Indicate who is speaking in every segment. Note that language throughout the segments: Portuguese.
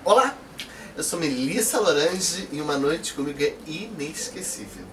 Speaker 1: Olá, eu sou Melissa Lorange e uma noite comigo é inesquecível.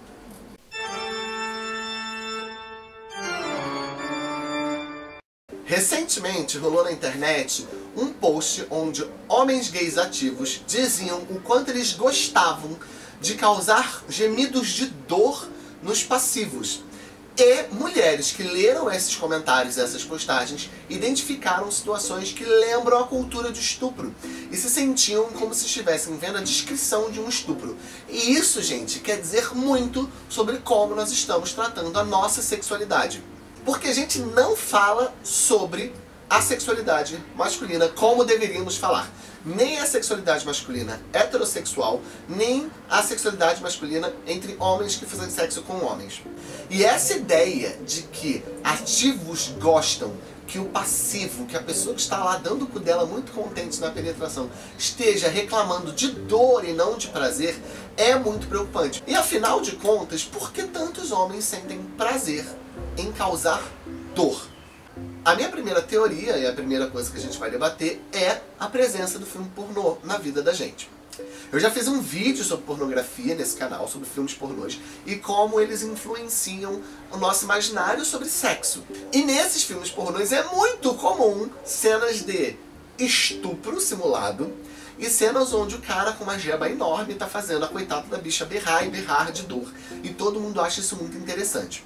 Speaker 1: Recentemente rolou na internet um post onde homens gays ativos diziam o quanto eles gostavam de causar gemidos de dor nos passivos. E mulheres que leram esses comentários, essas postagens, identificaram situações que lembram a cultura de estupro e se sentiam como se estivessem vendo a descrição de um estupro. E isso, gente, quer dizer muito sobre como nós estamos tratando a nossa sexualidade. Porque a gente não fala sobre a sexualidade masculina como deveríamos falar. Nem a sexualidade masculina heterossexual, nem a sexualidade masculina entre homens que fazem sexo com homens. E essa ideia de que ativos gostam que o passivo, que a pessoa que está lá dando o cu dela muito contente na penetração, esteja reclamando de dor e não de prazer, é muito preocupante. E afinal de contas, por que tantos homens sentem prazer em causar dor? A minha primeira teoria, e a primeira coisa que a gente vai debater, é a presença do filme pornô na vida da gente. Eu já fiz um vídeo sobre pornografia nesse canal, sobre filmes pornôs, e como eles influenciam o nosso imaginário sobre sexo. E nesses filmes pornôs é muito comum cenas de estupro simulado, e cenas onde o cara com uma jeba enorme tá fazendo a coitada da bicha berrar e berrar de dor. E todo mundo acha isso muito interessante.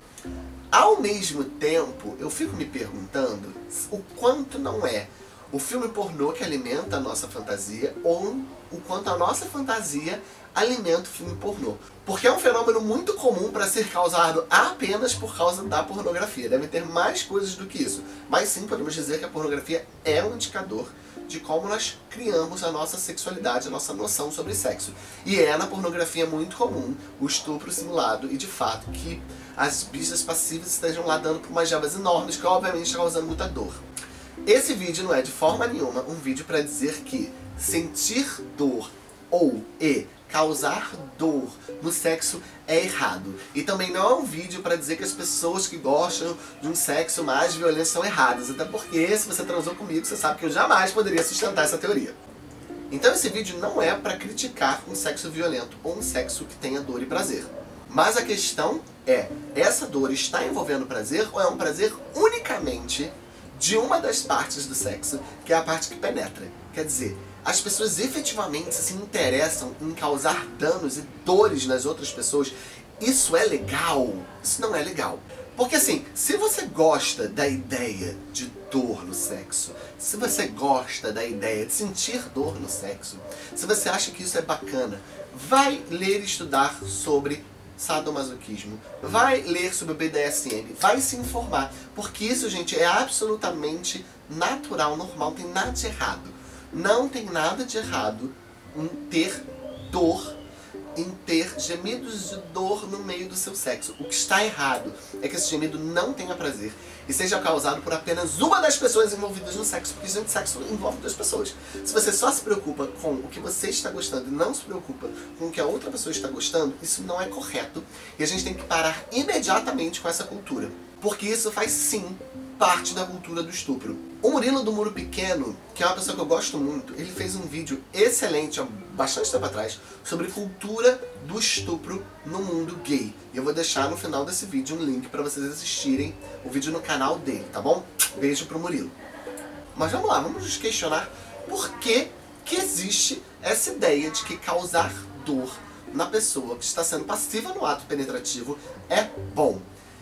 Speaker 1: Ao mesmo tempo, eu fico me perguntando o quanto não é o filme pornô que alimenta a nossa fantasia ou o quanto a nossa fantasia alimenta o filme pornô. Porque é um fenômeno muito comum para ser causado apenas por causa da pornografia. Deve ter mais coisas do que isso. Mas sim, podemos dizer que a pornografia é um indicador de como nós criamos a nossa sexualidade, a nossa noção sobre sexo. E é na pornografia muito comum o estupro simulado e de fato que as bichas passivas estejam lá dando por umas jabas enormes que obviamente estão causando muita dor. Esse vídeo não é de forma nenhuma um vídeo para dizer que sentir dor ou causar dor no sexo é errado. E também não é um vídeo para dizer que as pessoas que gostam de um sexo mais violento são erradas. Até porque, se você transou comigo, você sabe que eu jamais poderia sustentar essa teoria. Então esse vídeo não é para criticar um sexo violento ou um sexo que tenha dor e prazer. Mas a questão é, essa dor está envolvendo prazer ou é um prazer unicamente de uma das partes do sexo, que é a parte que penetra? Quer dizer, as pessoas efetivamente se interessam em causar danos e dores nas outras pessoas. Isso é legal? Isso não é legal. Porque assim, se você gosta da ideia de dor no sexo, se você gosta da ideia de sentir dor no sexo, se você acha que isso é bacana, vai ler e estudar sobre sadomasoquismo, vai ler sobre o BDSM, vai se informar, porque isso, gente, é absolutamente natural, normal, não tem nada de errado. Não tem nada de errado em ter dor, em ter gemidos de dor no meio do seu sexo. O que está errado é que esse gemido não tenha prazer e seja causado por apenas uma das pessoas envolvidas no sexo, porque, gente, sexo envolve duas pessoas. Se você só se preocupa com o que você está gostando e não se preocupa com o que a outra pessoa está gostando, isso não é correto e a gente tem que parar imediatamente com essa cultura. Porque isso faz sim parte da cultura do estupro. O Murilo do Muro Pequeno, que é uma pessoa que eu gosto muito, ele fez um vídeo excelente há bastante tempo atrás sobre cultura do estupro no mundo gay. E eu vou deixar no final desse vídeo um link para vocês assistirem o vídeo no canal dele, tá bom? Beijo pro Murilo. Mas vamos lá, vamos nos questionar por que existe essa ideia de que causar dor na pessoa que está sendo passiva no ato penetrativo é bom.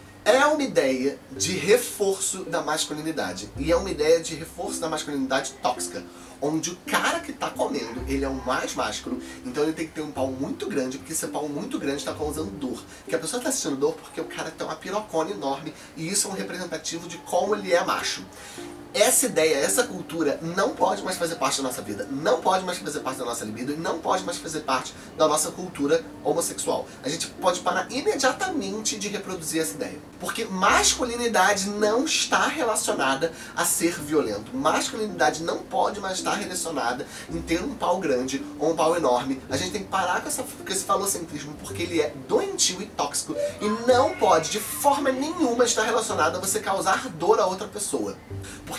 Speaker 1: É uma ideia de reforço da masculinidade. E é uma ideia de reforço da masculinidade tóxica. Onde o cara que tá comendo, ele é o mais másculo. Então ele tem que ter um pau muito grande. Porque esse pau muito grande está causando dor. Porque a pessoa tá sentindo dor porque o cara tem uma pirocona enorme. E isso é um representativo de como ele é macho. Essa ideia, essa cultura não pode mais fazer parte da nossa vida, não pode mais fazer parte da nossa libido e não pode mais fazer parte da nossa cultura homossexual. A gente pode parar imediatamente de reproduzir essa ideia. Porque masculinidade não está relacionada a ser violento. Masculinidade não pode mais estar relacionada em ter um pau grande ou um pau enorme. A gente tem que parar com esse falocentrismo porque ele é doentio e tóxico e não pode de forma nenhuma estar relacionado a você causar dor a outra pessoa. Porque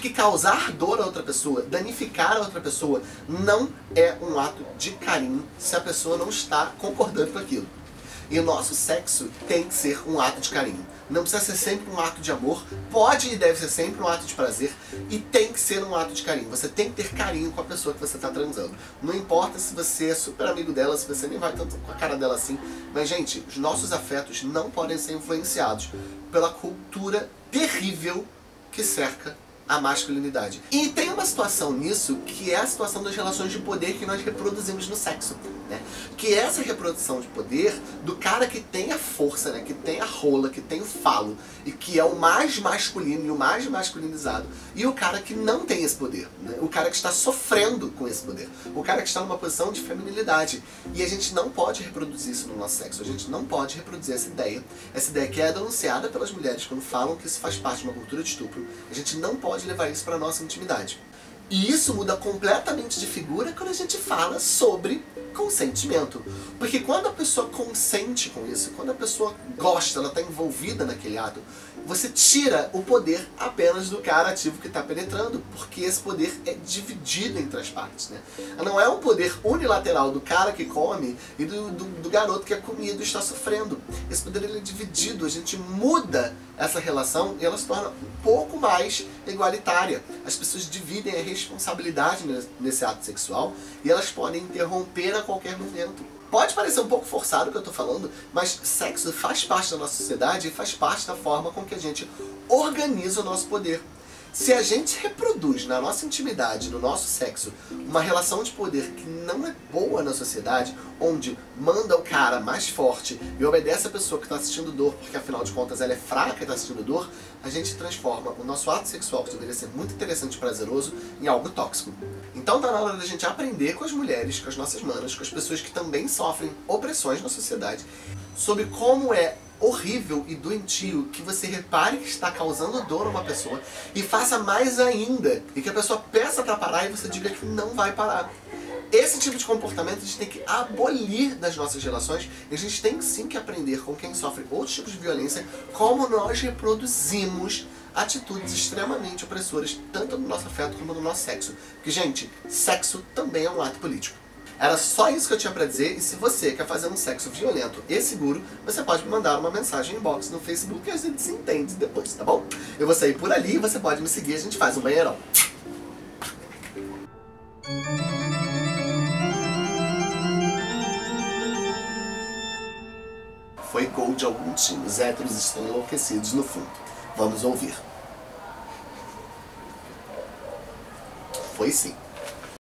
Speaker 1: Porque causar dor a outra pessoa, danificar a outra pessoa, não é um ato de carinho se a pessoa não está concordando com aquilo. E o nosso sexo tem que ser um ato de carinho. Não precisa ser sempre um ato de amor, pode e deve ser sempre um ato de prazer, e tem que ser um ato de carinho. Você tem que ter carinho com a pessoa que você está transando. Não importa se você é super amigo dela, se você nem vai tanto com a cara dela assim, mas gente, os nossos afetos não podem ser influenciados pela cultura terrível que cerca a masculinidade. E tem uma situação nisso, que é a situação das relações de poder que nós reproduzimos no sexo, né? Que é essa reprodução de poder do cara que tem a força, né? Que tem a rola, que tem o falo, e que é o mais masculino e o mais masculinizado, e o cara que não tem esse poder, né? O cara que está sofrendo com esse poder, o cara que está numa posição de feminilidade. E a gente não pode reproduzir isso no nosso sexo, a gente não pode reproduzir essa ideia que é denunciada pelas mulheres quando falam que isso faz parte de uma cultura de estupro. A gente não pode levar isso para a nossa intimidade. E isso muda completamente de figura quando a gente fala sobre consentimento. Porque quando a pessoa consente com isso, quando a pessoa gosta, ela está envolvida naquele ato, você tira o poder apenas do cara ativo que está penetrando, porque esse poder é dividido entre as partes, né? Não é um poder unilateral do cara que come e do garoto que é comido e está sofrendo. Esse poder ele é dividido, a gente muda essa relação e ela se torna um pouco mais igualitária. As pessoas dividem a responsabilidade nesse ato sexual e elas podem interromper a qualquer momento. Pode parecer um pouco forçado o que eu estou falando, mas sexo faz parte da nossa sociedade e faz parte da forma com que a gente organiza o nosso poder. Se a gente reproduz na nossa intimidade, no nosso sexo, uma relação de poder que não é boa na sociedade, onde manda o cara mais forte e obedece a pessoa que está assistindo dor, porque afinal de contas ela é fraca e está assistindo dor, a gente transforma o nosso ato sexual, que deveria ser muito interessante e prazeroso, em algo tóxico. Então tá na hora da gente aprender com as mulheres, com as nossas manas, com as pessoas que também sofrem opressões na sociedade, sobre como é horrível e doentio que você repare que está causando dor a uma pessoa e faça mais ainda, e que a pessoa peça para parar e você diga que não vai parar. Esse tipo de comportamento a gente tem que abolir das nossas relações, e a gente tem sim que aprender com quem sofre outros tipos de violência, como nós reproduzimos atitudes extremamente opressoras, tanto no nosso afeto como no nosso sexo. Porque, gente, sexo também é um ato político. Era só isso que eu tinha pra dizer, e se você quer fazer um sexo violento e seguro, você pode me mandar uma mensagem inbox no Facebook e a gente se entende depois, tá bom? Eu vou sair por ali e você pode me seguir, a gente faz um banheirão. Foi gol de algum time, os héteros estão enlouquecidos no fundo. Vamos ouvir. Foi sim.